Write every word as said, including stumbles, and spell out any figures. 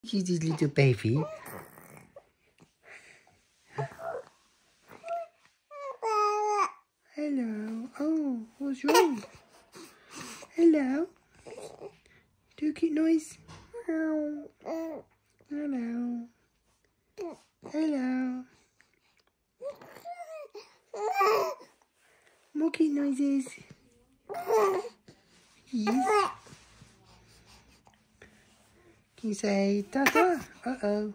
He's his little baby. Hello. Oh, what's wrong? Hello. Do a cute noise. Hello. Hello. More cute noises. Yes. Can you say ta-ta? Uh-oh.